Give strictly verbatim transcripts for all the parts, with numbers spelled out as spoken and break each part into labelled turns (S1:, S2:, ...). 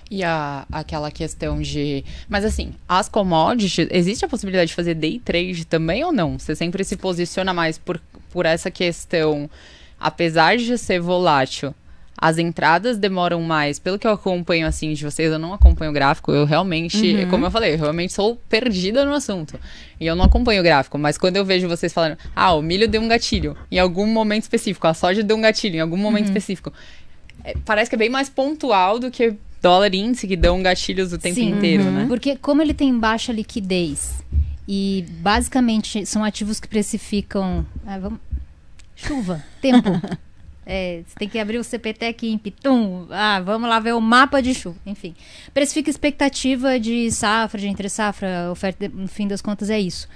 S1: E a, aquela questão de... Mas assim, as commodities, existe a possibilidade de fazer day trade também ou não? Você sempre se posiciona mais por, por essa questão, apesar de ser volátil, as entradas demoram mais. Pelo que eu acompanho assim de vocês, eu não acompanho o gráfico, eu realmente, uhum. como eu falei, eu realmente sou perdida no assunto. E eu não acompanho o gráfico, mas quando eu vejo vocês falando, ah, o milho deu um gatilho em algum momento específico, a soja deu um gatilho em algum momento uhum. específico. É, parece que é bem mais pontual do que dólar índice, que dão gatilhos o tempo Sim, inteiro, uhum. né?
S2: Porque como ele tem baixa liquidez e basicamente são ativos que precificam... Ah, vamos... Chuva, tempo. É, você tem que abrir o C P T aqui em Pitum. Ah, vamos lá ver o mapa de chuva. Enfim, precifica expectativa de safra, de entre safra, oferta, no fim das contas é isso.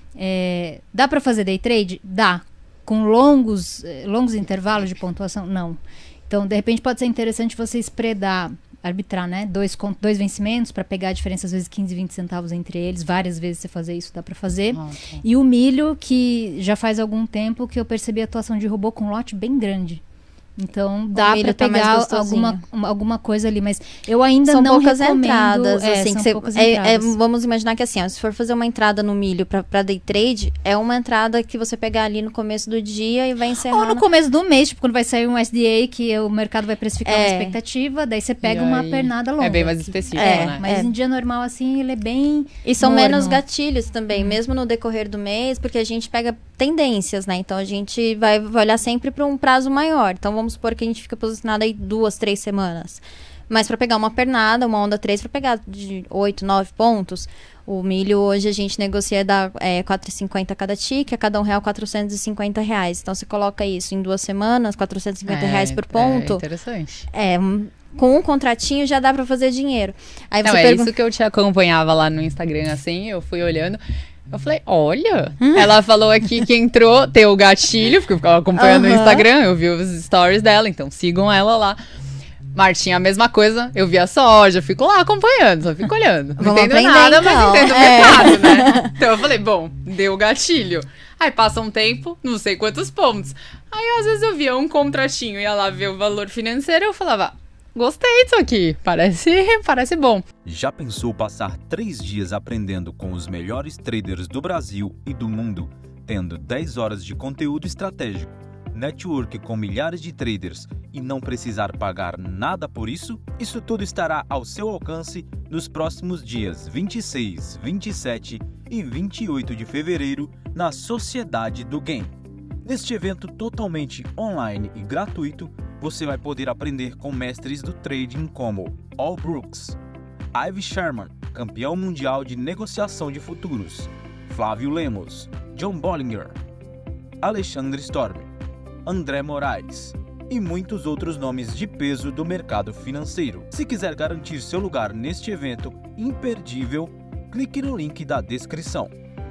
S2: É, dá para fazer day trade? Dá. Com longos, longos intervalos de pontuação? Não. Então, de repente, pode ser interessante você spreadar, arbitrar, né? Dois, dois vencimentos para pegar a diferença, às vezes, quinze, vinte centavos entre eles. Várias vezes você fazer isso, dá para fazer. Ah, tá. E o milho, que já faz algum tempo que eu percebi a atuação de robô com lote bem grande. Então, dá para
S3: tá
S2: pegar alguma, alguma coisa ali, mas eu ainda
S3: são
S2: não
S3: poucas
S2: recomendo...
S3: Entradas,
S2: é,
S3: assim,
S2: são
S3: que
S2: poucas
S3: é,
S2: entradas.
S3: É, vamos imaginar que assim, ó, se for fazer uma entrada no milho para day trade, é uma entrada que você pegar ali no começo do dia e vai encerrar...
S2: Ou no
S3: na...
S2: começo do mês, tipo, quando vai sair um S D A, que o mercado vai precificar
S3: é.
S2: uma expectativa, daí você pega
S1: aí,
S2: uma pernada longa.
S1: É bem mais específico,
S2: é,
S1: né?
S2: Mas
S3: é.
S2: em dia normal, assim, ele é bem
S3: E são
S2: morno.
S3: menos gatilhos também, hum. mesmo no decorrer do mês, porque a gente pega tendências, né? Então, a gente vai, vai olhar sempre para um prazo maior. Então, vamos supor que a gente fica posicionado aí duas, três semanas. Mas para pegar uma pernada, uma onda três, para pegar de oito, nove pontos, o milho hoje a gente negocia da é, quatro reais e cinquenta cada tique, a cada um real quatrocentos e cinquenta reais. Então, você coloca isso em duas semanas, quatrocentos e cinquenta é, reais por ponto.
S1: É interessante.
S3: É, com um contratinho já dá para fazer dinheiro. Aí você
S1: Não, é
S3: pergun-
S1: isso que eu te acompanhava lá no Instagram, assim, eu fui olhando... Eu falei, olha, hum? ela falou aqui que entrou, tem o gatilho, porque eu ficava acompanhando uhum. no Instagram, eu vi os stories dela, então sigam ela lá. Martinha, a mesma coisa, eu vi a soja, fico lá acompanhando, só fico olhando. Não
S3: Vamos
S1: entendo nada,
S3: então.
S1: mas entendo o
S3: é.
S1: mercado, né? Então eu falei, bom, deu o gatilho. Aí passa um tempo, não sei quantos pontos. Aí às vezes eu via um contratinho, ia lá ver o valor financeiro, eu falava... Gostei disso aqui, parece, parece bom.
S4: Já pensou passar três dias aprendendo com os melhores traders do Brasil e do mundo, tendo dez horas de conteúdo estratégico, network com milhares de traders e não precisar pagar nada por isso? Isso tudo estará ao seu alcance nos próximos dias vinte e seis, vinte e sete e vinte e oito de fevereiro na Sociedade do Game. Neste evento totalmente online e gratuito, você vai poder aprender com mestres do trading como Al Brooks, Ivy Sherman, campeão mundial de negociação de futuros, Flávio Lemos, John Bollinger, Alexandre Storm, André Moraes e muitos outros nomes de peso do mercado financeiro. Se quiser garantir seu lugar neste evento imperdível, clique no link da descrição.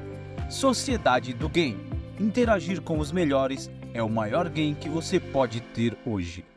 S4: Sociedade do Game. Interagir com os melhores é o maior game que você pode ter hoje.